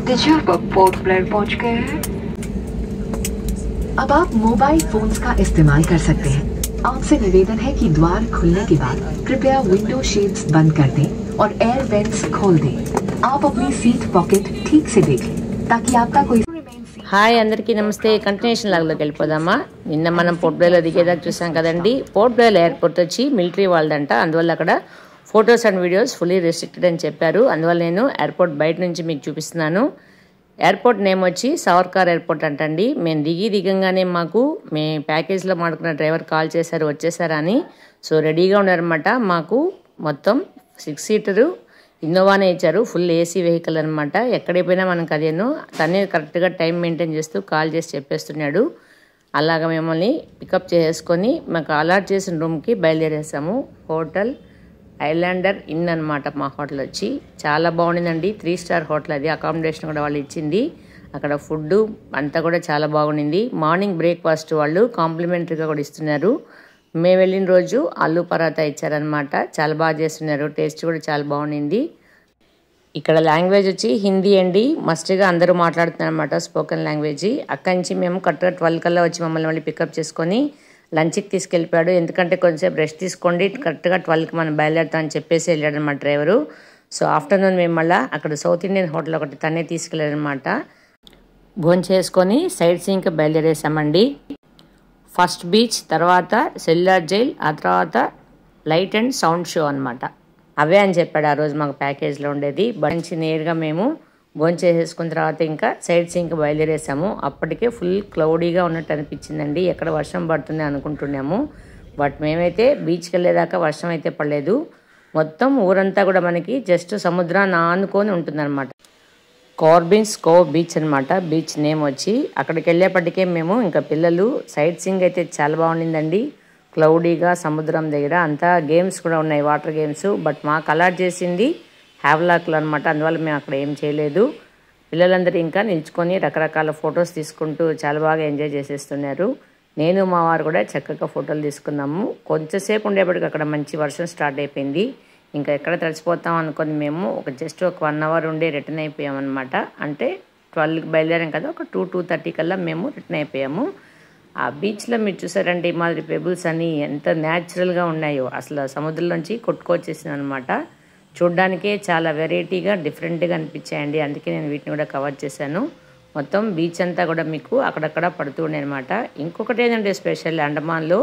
आप port Blair पहुंच गए हैं? अब आप मोबाइल फोन्स का इस्तेमाल कर सकते हैं। आपसे निवेदन है कि द्वार खुलने के बाद कृपया विंडो शेड्स बंद कर दें और एयर वेंट्स खोल दें। आप अपनी सीट पॉकेट ठीक से देख लें ताकि आपका कोई హాయ్ అందరికీ నమస్తే. కంటిన్యూషన్ లాగ్లోకి వెళ్ళిపోదామా. నిన్న మనం పోర్ట్ బ్లేర్లో దిగేదాకా చూసాం కదండి. పోర్ట్ బ్లేర్ ఎయిర్పోర్ట్ వచ్చి మిలిటరీ వాళ్ళదంట, అందువల్ల అక్కడ photos and videos fully restricted అని చెప్పారు. అందువల్ల నేను ఎయిర్పోర్ట్ బయట నుంచి మీకు చూపిస్తున్నాను. ఎయిర్పోర్ట్ నేమ్ వచ్చి సవర్కార్ ఎయిర్పోర్ట్ అంటండి. మేము దిగంగానే మాకు ప్యాకేజ్లో మాడుకున్న డ్రైవర్ కాల్ చేశారు, వచ్చేసారని. సో రెడీగా ఉన్నారనమాట. మాకు మొత్తం 6 సీటరు ఇన్నోవానే ఇచ్చారు, ఫుల్ ఏసీ వెహికల్ అనమాట. ఎక్కడికి పోయినా మనకు అదేను, తనే కరెక్ట్గా టైం మెయింటైన్ చేస్తూ కాల్ చేసి చెప్పేస్తున్నాడు. అలాగ మిమ్మల్ని పికప్ చేసుకొని మాకు అలాట్ చేసిన రూమ్కి బయలుదేరేసాము. హోటల్ ఐలాండర్ ఇన్ అనమాట మా హోటల్ వచ్చి. చాలా బాగుండిందండి, 3 స్టార్ హోటల్ అది. అకామిడేషన్ కూడా వాళ్ళు ఇచ్చింది. అక్కడ ఫుడ్ అంతా కూడా చాలా బాగుండింది. మార్నింగ్ బ్రేక్ఫాస్ట్ వాళ్ళు కాంప్లిమెంటరీగా కూడా ఇస్తున్నారు. మేము వెళ్ళిన రోజు ఆలూ పరాటా ఇచ్చారనమాట. చాలా బాగా చేస్తున్నారు, టేస్ట్ కూడా చాలా బాగుండింది. ఇక్కడ లాంగ్వేజ్ వచ్చి హిందీ అండి, మస్ట్గా అందరూ మాట్లాడుతున్నారు అనమాట, స్పోకెన్ లాంగ్వేజ్. అక్కడి నుంచి మేము కరెక్ట్గా 12 కల్లా వచ్చి మమ్మల్ని మళ్ళీ పికప్ చేసుకొని లంచ్కి తీసుకెళ్ళిపోయాడు. ఎందుకంటే కొంచెంసేపు రెస్ట్ తీసుకోండి, కరెక్ట్గా 12కి మనం బయలుదేరుతాం అని చెప్పేసి వెళ్ళాడు అనమాట డ్రైవరు. సో ఆఫ్టర్నూన్ మేము మళ్ళీ అక్కడ సౌత్ ఇండియన్ హోటల్ ఒకటి తనే తీసుకెళ్ళాడనమాట. భోజనం చేసుకొని సైట్ సీయింగ్కి బయలుదేరేసామండి. ఫస్ట్ బీచ్, తర్వాత సెల్యులార్ జైల్, ఆ తర్వాత లైట్ అండ్ సౌండ్ షో అనమాట. అవే అని చెప్పాడు ఆ రోజు మాకు ప్యాకేజ్లో ఉండేది. నుంచి నేరుగా మేము భోజనం చేసేసుకున్న తర్వాత ఇంకా సైట్ సీయింగ్కి బయలుదేరేసాము. అప్పటికే ఫుల్ క్లౌడీగా ఉన్నట్టు అనిపించిందండి, ఎక్కడ వర్షం పడుతుంది అనుకుంటున్నాము. బట్ మేమైతే బీచ్కి వెళ్ళేదాకా వర్షం అయితే పడలేదు. మొత్తం ఊరంతా కూడా మనకి జస్ట్ సముద్రాన్ని ఆనుకొని ఉంటుందన్నమాట. కార్బిన్స్ కోవ్ బీచ్ అనమాట బీచ్ నేమ్ వచ్చి. అక్కడికి వెళ్ళేపటికే మేము ఇంకా పిల్లలు సైట్ సీయింగ్ అయితే చాలా బాగుండిందండి. క్లౌడీగా సముద్రం దగ్గర అంతా గేమ్స్ కూడా ఉన్నాయి, వాటర్ గేమ్స్. బట్ మాకు అలాట్ చేసింది హ్యావ్లాక్లో అనమాట, అందువల్ల మేము అక్కడ ఏం చేయలేదు. పిల్లలందరూ ఇంకా నిల్చుకొని రకరకాల ఫొటోస్ తీసుకుంటూ చాలా బాగా ఎంజాయ్ చేసేస్తున్నారు. నేను మా వారు కూడా చక్కగా ఫోటోలు తీసుకున్నాము. కొంచెంసేపు ఉండేప్పటికి అక్కడ మంచి వర్షం స్టార్ట్ అయిపోయింది. ఇంకా ఎక్కడ తడిచిపోతాం అనుకొని మేము జస్ట్ ఒక 1 అవర్ ఉండి రిటర్న్ అయిపోయామన్నమాట. అంటే 12కి బయలుదేరాం కదా, ఒక 2-2:30 కల్లా మేము రిటర్న్ అయిపోయాము. ఆ బీచ్లో మీరు చూసారంటే ఈ మాదిరి పెబుల్స్ అని ఎంత న్యాచురల్గా ఉన్నాయో, అసలు సముద్రంలోంచి కొట్టుకొచ్చేసింది అనమాట. చూడ్డానికే చాలా వెరైటీగా డిఫరెంట్గా అనిపించాయండి, అందుకే నేను వీటిని కూడా కవర్ చేశాను. మొత్తం బీచ్ అంతా కూడా మీకు అక్కడక్కడ పడుతూ ఉన్నాయి అనమాట. ఇంకొకటి ఏంటంటే స్పెషల్, అండమాన్లో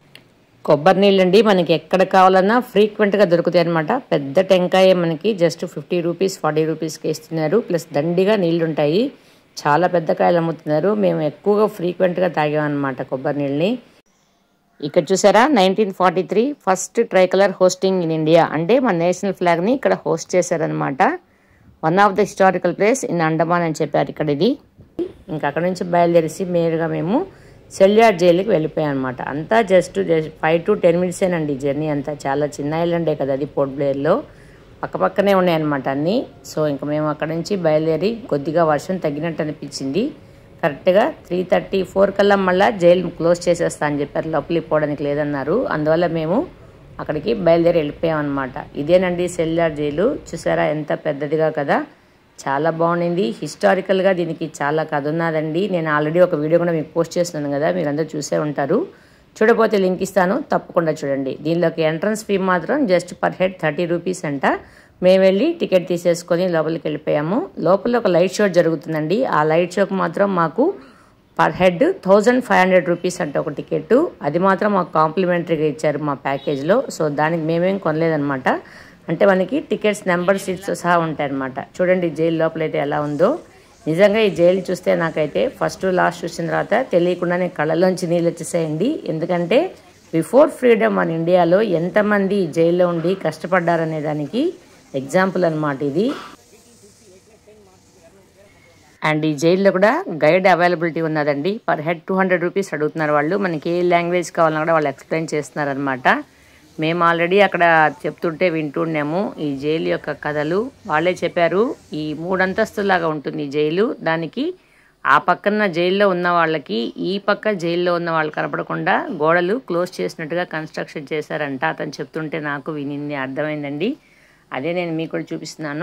కొబ్బరి నీళ్ళండి మనకి ఎక్కడ కావాలన్నా ఫ్రీక్వెంట్గా దొరుకుతాయి అనమాట. పెద్ద టెంకాయ మనకి జస్ట్ 50 రూపీస్ 40 రూపీస్కి ఇస్తున్నారు. ప్లస్ దండిగా నీళ్ళు ఉంటాయి, చాలా పెద్ద కాయలు అమ్ముతున్నారు. మేము ఎక్కువగా ఫ్రీక్వెంట్గా తాగామన్నమాట కొబ్బరి నీళ్ళని. ఇక్కడ చూసారా 1943 first tricolour hosting in India, అంటే మన నేషనల్ ఫ్లాగ్ని ఇక్కడ హోస్ట్ చేశారనమాట. One of the historical place in Andaman అని చెప్పారు ఇక్కడ ఇది. ఇంకా అక్కడ నుంచి బయలుదేరిసి నేరుగా మేము సెల్యులార్ జైలుకి వెళ్ళిపోయాం అనమాట. అంతా జస్ట్ 5 to 10 మినిట్సేనండి జర్నీ అంతా. చాలా చిన్న ఐలాండే కదా అది, పోర్ట్ బ్లేర్లో పక్కపక్కనే ఉన్నాయన్నమాట అన్నీ. సో ఇంకా మేము అక్కడ నుంచి బయలుదేరి కొద్దిగా వర్షం తగ్గినట్టు అనిపించింది. కరెక్ట్గా 3:34 కల్లా మళ్ళీ జైలు క్లోజ్ చేసేస్తా అని చెప్పారు, లోపలికి పోవడానికి లేదన్నారు. అందువల్ల మేము అక్కడికి బయలుదేరి వెళ్ళిపోయాం అనమాట. ఇదేనండి సెల్యులార్ జైలు. చూసారా ఎంత పెద్దదిగా కదా, చాలా బాగుండింది. హిస్టారికల్గా దీనికి చాలా కథ ఉన్నదండి. నేను ఆల్రెడీ ఒక వీడియో కూడా మీకు పోస్ట్ చేస్తున్నాను కదా, మీరు అందరూ చూసే ఉంటారు. చూడకపోతే లింక్ ఇస్తాను, తప్పకుండా చూడండి. దీనిలోకి ఎంట్రన్స్ ఫీ మాత్రం జస్ట్ పర్ హెడ్ 30 రూపీస్ అంట. మేము వెళ్ళి టికెట్ తీసేసుకొని లోపలికి వెళ్ళిపోయాము. లోపల ఒక లైట్ షో జరుగుతుందండి. ఆ లైట్ షోకి మాత్రం మాకు పర్ హెడ్ 1500 రూపీస్ అంట ఒక టికెట్. అది మాత్రం మాకు కాంప్లిమెంటరీగా ఇచ్చారు మా ప్యాకేజ్లో. సో దానికి మేమేం కొనలేదన్నమాట. అంటే మనకి టికెట్స్ నెంబర్ సీట్స్ సహా ఉంటాయన్నమాట. చూడండి జైలు లోపలైతే ఎలా ఉందో. నిజంగా ఈ జైలు చూస్తే నాకైతే ఫస్ట్ లాస్ట్ చూసిన తర్వాత తెలియకుండానే కళ్ళలోంచి నీళ్ళు వచ్చేసాయండి. ఎందుకంటే బిఫోర్ ఫ్రీడమ్ మన ఇండియాలో ఎంతమంది జైల్లో ఉండి కష్టపడ్డారనే దానికి ఎగ్జాంపుల్ అనమాట ఇది. అండ్ ఈ జైల్లో కూడా గైడ్ అవైలబిలిటీ ఉన్నదండి. పర్ హెడ్ 200 రూపీస్ అడుగుతున్నారు వాళ్ళు. మనకి ఏ లాంగ్వేజ్ కావాలన్నా కూడా వాళ్ళు ఎక్స్ప్లెయిన్ చేస్తున్నారు అనమాట. మేము ఆల్రెడీ అక్కడ చెప్తుంటే వింటున్నాము ఈ జైలు యొక్క కథలు. వాళ్ళే చెప్పారు ఈ 3 అంతస్తులాగా ఉంటుంది ఈ జైలు. దానికి ఆ పక్కన జైల్లో ఉన్న వాళ్ళకి ఈ పక్క జైల్లో ఉన్న వాళ్ళు కనపడకుండా గోడలు క్లోజ్ చేసినట్టుగా కన్స్ట్రక్షన్ చేశారంట. అతను చెప్తుంటే నాకు వినింది అర్థమైందండి. అదే నేను మీకు కూడా చూపిస్తున్నాను.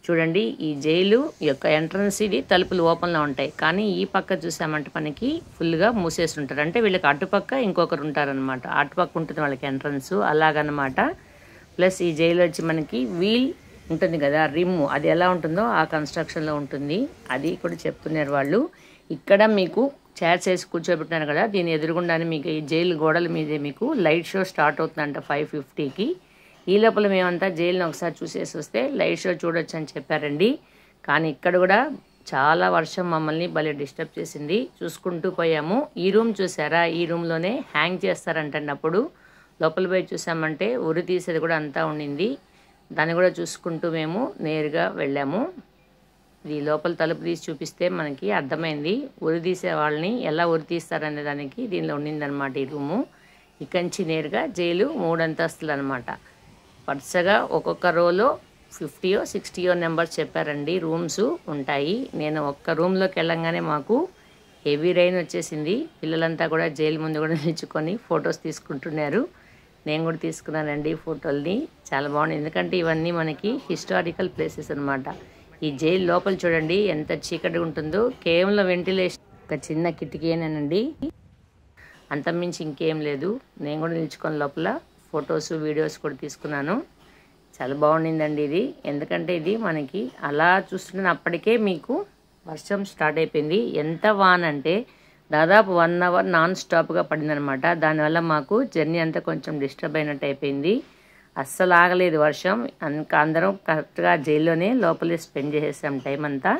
చూడండి ఈ జైలు యొక్క ఎంట్రన్స్ ఇది తలుపులు ఓపెన్లో ఉంటాయి, కానీ ఈ పక్క చూసామంటే మనకి ఫుల్గా మూసేసి ఉంటారు. అంటే వీళ్ళకి అటుపక్క ఇంకొకరు ఉంటారనమాట, అటుపక్క ఉంటుంది వాళ్ళకి ఎంట్రన్స్ అలాగనమాట. ప్లస్ ఈ జైలు వచ్చి మనకి వీల్ ఉంటుంది కదా, రిమ్, అది ఎలా ఉంటుందో ఆ కన్స్ట్రక్షన్లో ఉంటుంది. అది కూడా చెప్తున్నారు వాళ్ళు. ఇక్కడ మీకు చైర్స్ వేసి కూర్చోబెట్టినారు కదా, దీని ఎదురుగుండానే మీకు ఈ జైలు గోడల మీదే మీకు లైట్ షో స్టార్ట్ అవుతుందంట 5:50కి. ఈ లోపల మేమంతా జైలుని ఒకసారి చూసేసి వస్తే లైట్ షో చూడొచ్చు అని చెప్పారండి. కానీ ఇక్కడ కూడా చాలా వర్షం మమ్మల్ని భలే డిస్టర్బ్ చేసింది. చూసుకుంటూ పోయాము. ఈ రూమ్ చూసారా, ఈ రూమ్లోనే హ్యాంగ్ చేస్తారంటండి. అప్పుడు లోపల పోయి చూసామంటే ఉరి తీసేది కూడా అంతా ఉండింది. దాన్ని కూడా చూసుకుంటూ మేము నేరుగా వెళ్ళాము. ఈ లోపల తలుపు తీసి చూపిస్తే మనకి అర్థమైంది ఉరి తీసే వాళ్ళని ఎలా ఉరి తీస్తారనే దానికి దీనిలో ఉండిందనమాట ఈ రూము. ఇక్కడి నుంచి నేరుగా జైలు 3 అంతస్తులు అనమాట. వరుసగా ఒక్కొక్క రోలో 50 or 60 నెంబర్స్ చెప్పారండి రూమ్స్ ఉంటాయి. నేను ఒక్క రూమ్లోకి వెళ్ళంగానే మాకు హెవీ రైన్ వచ్చేసింది. పిల్లలంతా కూడా జైలు ముందు కూడా నిల్చుకొని ఫొటోస్ తీసుకుంటున్నారు. నేను కూడా తీసుకున్నానండి ఫోటోల్ని. చాలా బాగుంది, ఎందుకంటే ఇవన్నీ మనకి హిస్టారికల్ ప్లేసెస్ అనమాట. ఈ జైలు లోపల చూడండి ఎంత చీకటిగా ఉంటుందో, కేవలం వెంటిలేషన్ ఒక చిన్న కిటికీనేనండి, అంతమించి ఇంకేం లేదు. నేను కూడా నిల్చుకొని లోపల ఫొటోస్ వీడియోస్ కూడా తీసుకున్నాను. చాలా బాగుండిందండి ఇది. ఎందుకంటే ఇది మనకి అలా చూస్తున్న అప్పటికే మీకు వర్షం స్టార్ట్ అయిపోయింది. ఎంత వాన్ అంటే దాదాపు 1 hour నాన్ స్టాప్గా పడిందనమాట. దానివల్ల మాకు జర్నీ అంతా కొంచెం డిస్టర్బ్ అయినట్టు అయిపోయింది. అస్సలు ఆగలేదు వర్షం. ఇంకా అందరం కరెక్ట్గా జైల్లోనే లోపలే స్పెండ్ చేసేసాం టైం అంతా.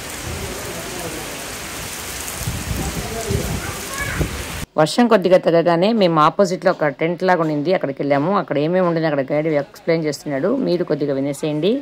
వర్షం కొద్దిగా తగ్గగానే మేము ఆపోజిట్లో ఒక టెంట్ లాగా ఉండింది, అక్కడికి వెళ్ళాము. అక్కడ ఏమేమి ఉండింది అక్కడ గైడ్ ఎక్స్ప్లెయిన్ చేస్తున్నాడు, మీరు కొద్దిగా వినేసేయండి.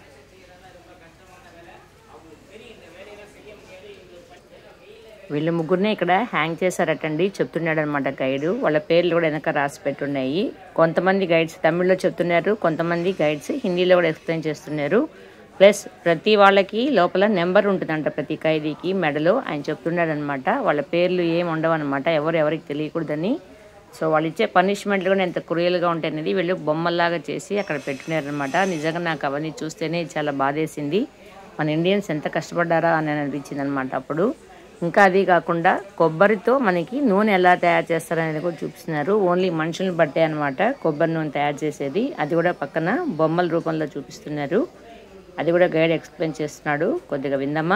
వీళ్ళు ముగ్గురిని ఇక్కడ హ్యాంగ్ చేశారటండి, చెప్తున్నాడు అనమాట గైడ్. వాళ్ళ పేర్లు కూడా వెనక రాసి పెట్టున్నాయి. కొంతమంది గైడ్స్ తమిళ్లో చెప్తున్నారు, కొంతమంది గైడ్స్ హిందీలో కూడా ఎక్స్ప్లెయిన్ చేస్తున్నారు. ప్లస్ ప్రతి వాళ్ళకి లోపల నెంబర్ ఉంటుందంట, ప్రతి ఖైదీకి మెడలో. ఆయన చెప్తున్నాడు అనమాట. వాళ్ళ పేర్లు ఏమి ఉండవు అనమాట, ఎవరికి తెలియకూడదని. సో వాళ్ళు ఇచ్చే పనిష్మెంట్లు కూడా ఎంత క్రూయల్గా ఉంటాయనేది వీళ్ళు బొమ్మల్లాగా చేసి అక్కడ పెట్టినారనమాట. నిజంగా నాకు అవన్నీ చూస్తేనే చాలా బాధేసింది. మన ఇండియన్స్ ఎంత కష్టపడ్డారా అని అనిపించింది అనమాట అప్పుడు. ఇంకా అది కాకుండా కొబ్బరితో మనకి నూనె ఎలా తయారు చేస్తారనేది కూడా చూపిస్తున్నారు. ఓన్లీ మనుషులను బట్టే అనమాట కొబ్బరి నూనె తయారు చేసేది. అది కూడా పక్కన బొమ్మల రూపంలో చూపిస్తున్నారు. అది కూడా గైడ్ ఎక్స్ప్లెయిన్ చేస్తున్నాడు, కొద్దిగా విందమ్మా.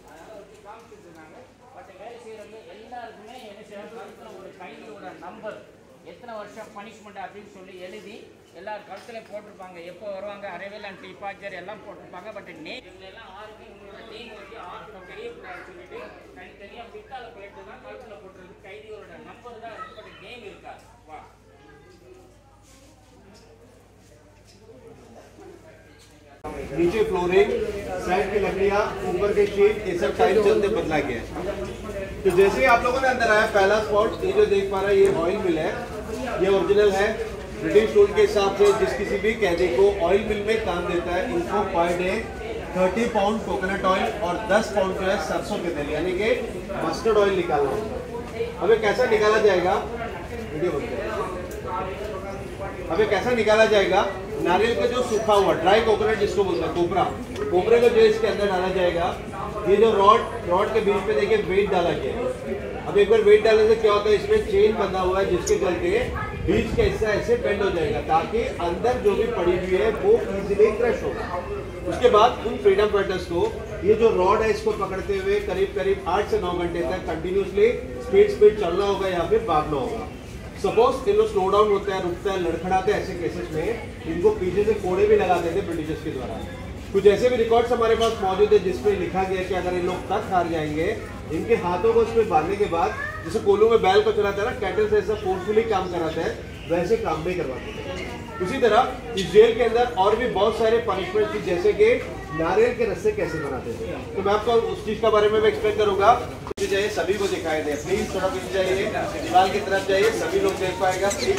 எத்தனை வருஷம் பனிஷ்மெண்ட் அப்படின்னு சொல்லி எழுதி எல்லாரும் கழுத்தில் போட்டிருப்பாங்க. எப்போ வருவாங்க, அரைவேல் அண்ட் டிபார்ச்சர் எல்லாம் போட்டிருப்பாங்க. பட் எல்லாம் 6 உங்களோட நேம் வந்து 6 தெரியக்கூடாதுன்னு சொல்லிட்டு தனித்தனியாக பித்தால பிளேட்டு தான் கழுத்தில் போட்டுருக்கு. கைதிகளோட நம்பர் தான் இருக்கு, பட் நேம் இருக்காது. வா नीचे फ्लोरिंग, साइड की लकड़ियां, ऊपर के शीट, ये सब टाइम चलते बदला गया। तो जैसे ही आप लोगों ने अंदर आया, पहला स्पॉट ये जो देख पा रहे हैं, ये ऑयल मिल है। ये ओरिजिनल है। ब्रिटिश रूल के हिसाब से जिस किसी भी कैदी को ऑयल मिल में काम देता है, इनको per day 30 pound coconut oil और 10 पाउंड जो है सरसों के तेल यानी कि मस्टर्ड ऑयल निकालना होगा। अब कैसा निकाला जाएगा, वीडियो बनते हैं। अब कैसा निकाला जाएगा, नारियल का जो सूखा हुआ ड्राई कोकोनट जिसको बोलते हैं, कोपरे को जो इसके अंदर डाला जाएगा। ये जो रॉड के बीच में देखिए वेट डाला गया है। अब एक बार वेट डालने से क्या होता है, इसमें चेन बंधा हुआ है जिसके चलते बीच का हिस्सा ऐसे बेंड हो जाएगा ताकि अंदर जो भी पड़ी हुई है वो इजीली क्रश होगा। उसके बाद उन फ्रीडम फाइटर्स को ये जो रॉड है इसको पकड़ते हुए करीब 8 से 9 घंटे तक कंटिन्यूसली स्पीड चलना होगा या फिर भागना होगा। सपोज इन लोग स्लो डाउन होता है, रुकता है, लड़खड़ाते हैं, ऐसे केसेस में इनको पीछे से कोड़े भी लगाते थे ब्रिटिशर्स के द्वारा। कुछ ऐसे भी रिकॉर्ड्स हमारे पास मौजूद है जिसमें लिखा गया कि अगर इन लोग तक हार जाएंगे, इनके हाथों को उसमें बांधने के बाद, जैसे कोल्हू में बैल को चलाता है ना, कैटल से ऐसा फोर्सफुली काम कराता है, वैसे काम भी करवाते हैं। उसी तरह इस जेल के अंदर और भी बहुत सारे पनिशमेंट थी, जैसे कि नारियल के रस्से कैसे बनाते थे। तो मैं आपको उस चीज के बारे में भी एक्सप्लेन करूंगा। जाइए, सभी को दिखाई दे प्लीज, थोड़ा पीछे जाइए, दीवार की तरफ जाइए, सभी लोग देख पाएगा प्लीज।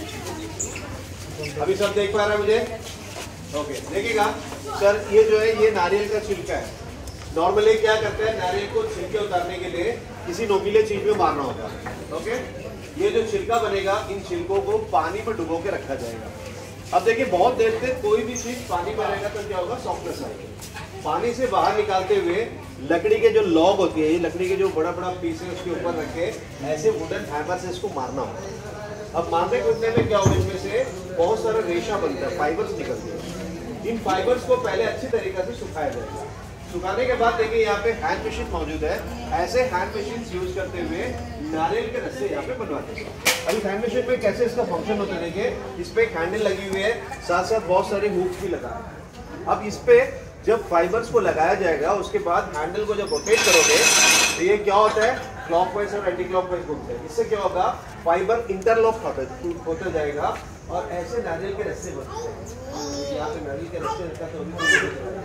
अभी सब देख पा रहे हैं मुझे? ओके, देखिएगा सर, ये जो है ये नारियल का छिलका है। नॉर्मली क्या करते हैं, नारियल को छिलके उतारने के लिए किसी नोकीले चीज में मारना होता है। ओके, ये जो छिलका बनेगा, इन छिलकों को पानी में डुबो के रखा जाएगा। अब देखिए बहुत देर तक कोई भी चीज पानी में रहेगा तो क्या होगा, सॉफ्टनेस आएगी। पानी से बाहर निकालते हुए लकड़ी के जो लॉग होती है, ये लकड़ी के जो बड़ा बड़ा पीस है उसके ऊपर रख के ऐसे वुडन हैमर से इसको मारना होता है। अब मारने कूदने में क्या होगा, इसमें से बहुत सारा रेशा बनता है, फाइबर्स निकलते हैं। इन फाइबर्स को पहले अच्छी तरीके से सुखाया जाएगा। सुखाने के बाद देखिए यहाँ पे हैंड मशीन मौजूद है। ऐसे हैंड मशीन यूज करते हुए नारियल के रस्से यहाँ पे बनवाते हैं। अभी हैंड मशीन में कैसे इसका फंक्शन होता है देखिए, इस पे एक हैंडल लगी हुई है, साथ साथ बहुत सारे हुक्स भी लगा है। अब इस पे जब फाइबर्स को लगाया जाएगा उसके बाद हैंडल को जब रोटेट करोगे तो ये क्या होता है, क्लॉकवाइज और एंटी क्लॉकवाइज घूमते हैं। इससे क्या होगा, फाइबर इंटरलॉक होता जाएगा और ऐसे नारियल के रस्से बनते हैं। यहाँ पे नारियल के रस्से रखा तो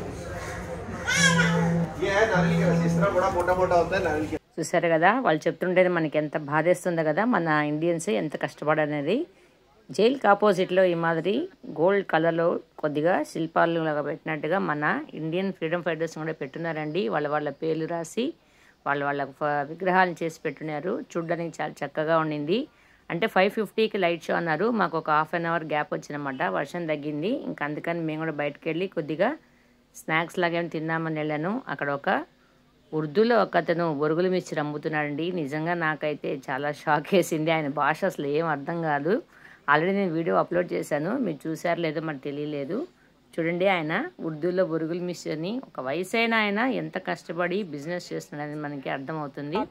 ये है नारियल के रस्से, इस तरह बड़ा मोटा मोटा होता है नारियल के। చూసారు కదా, వాళ్ళు చెప్తుంటేనే మనకి ఎంత బాధేస్తుందో కదా, మన ఇండియన్స్ ఎంత కష్టపడనేది. జైలుకి ఆపోజిట్లో ఈ మాదిరి గోల్డ్ కలర్లో కొద్దిగా శిల్పాలు లాగా పెట్టినట్టుగా మన ఇండియన్ ఫ్రీడమ్ ఫైటర్స్ కూడా పెట్టున్నారండి. వాళ్ళ పేర్లు రాసి వాళ్ళ విగ్రహాలను చేసి పెట్టున్నారు. చూడడానికి చాలా చక్కగా ఉండింది. అంటే 5:50కి లైట్ షో అన్నారు. మాకు ఒక హాఫ్ అన్ అవర్ గ్యాప్ వచ్చినమాట, వర్షం తగ్గింది. ఇంకా అందుకని మేము కూడా బయటకు వెళ్ళి కొద్దిగా స్నాక్స్ లాగా తిన్నామని వెళ్ళాను. అక్కడ ఒక ఉర్దూలో ఒక అతను బొరుగుల మిర్చి అమ్ముతున్నాడండి. నిజంగా నాకైతే చాలా షాక్ వేసింది. ఆయన భాష అసలు ఏం అర్థం కాదు. ఆల్రెడీ నేను వీడియో అప్లోడ్ చేశాను, మీరు చూసారో లేదో మరి తెలియలేదు. చూడండి, ఆయన ఉర్దూలో బొరుగుల మిర్చి అని, ఒక వయసు అయినా ఆయన ఎంత కష్టపడి బిజినెస్ చేస్తున్నాడని మనకి అర్థమవుతుంది.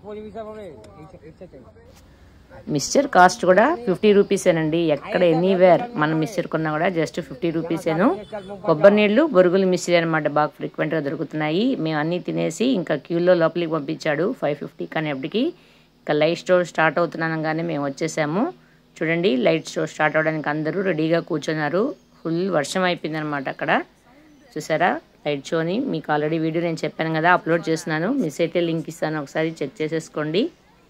మిక్స్చర్ కాస్ట్ కూడా 50 రూపీసేనండి. ఎక్కడ ఎనీవేర్ మనం మిక్స్చర్ కొన్నా కూడా జస్ట్ 50 రూపీసేను. కొబ్బరి నీళ్ళు బొరుగులు మిక్స్చర్ అనమాట బాగా ఫ్రీక్వెంట్గా దొరుకుతున్నాయి. మేము అన్నీ తినేసి ఇంకా క్యూలో లోపలికి పంపించాడు 5:50 కానీ ఎప్పటికి ఇంకా లైట్ షో స్టార్ట్ అవుతున్నానగానే మేము వచ్చేసాము. చూడండి, లైట్ షో స్టార్ట్ అవడానికి అందరూ రెడీగా కూర్చున్నారు. ఫుల్ వర్షం అయిపోయింది అనమాట అక్కడ. చూసారా లైట్ షోని, మీకు ఆల్రెడీ వీడియో నేను చెప్పాను కదా, అప్లోడ్ చేస్తున్నాను. మిస్ అయితే లింక్ ఇస్తాను, ఒకసారి చెక్ చేసేసుకోండి.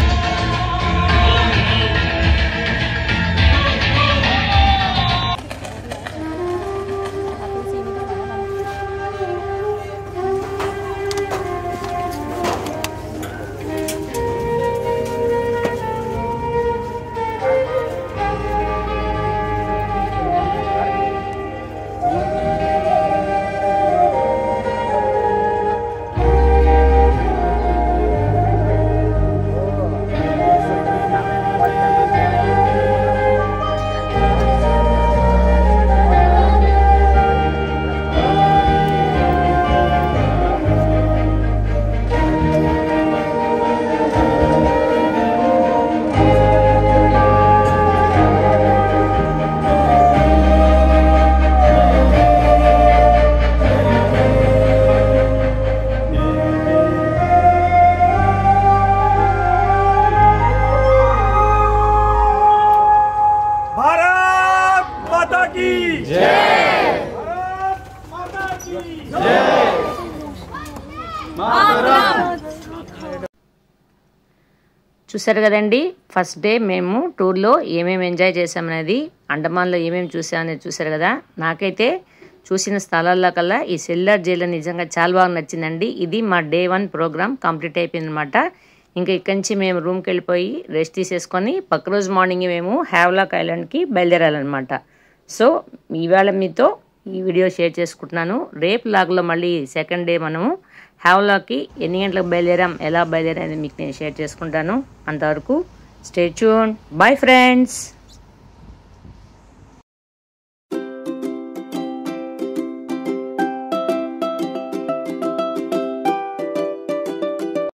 చూసారు కదండి, ఫస్ట్ డే మేము టూర్లో ఏమేమి ఎంజాయ్ చేసామనేది, అండమాన్లో ఏమేమి చూసామనేది చూసారు కదా. నాకైతే చూసిన స్థలాల్లో కల్లా ఈ సెల్లార్ జైలు నిజంగా చాలా బాగా నచ్చిందండి. ఇది మా డే 1 ప్రోగ్రామ్ కంప్లీట్ అయిపోయింది అనమాట. ఇంకా ఇక్కడి నుంచి మేము రూమ్కి వెళ్ళిపోయి రెస్ట్ తీసేసుకొని పక్క రోజు మార్నింగ్ మేము హ్యావ్లాక్ ఐలాండ్కి బయలుదేరాలన్నమాట. సో ఈవేళ మీతో ఈ వీడియో షేర్ చేసుకుంటున్నాను. రేపు లాగ్లో మళ్ళీ సెకండ్ డే మనము హ్యావ్లాక్కి ఎన్ని గంటలకు బయలుదేరాం, ఎలా బయలుదేరాం మీకు నేను షేర్ చేసుకుంటాను. అంతవరకు స్టే ట్యూన్. Bye friends.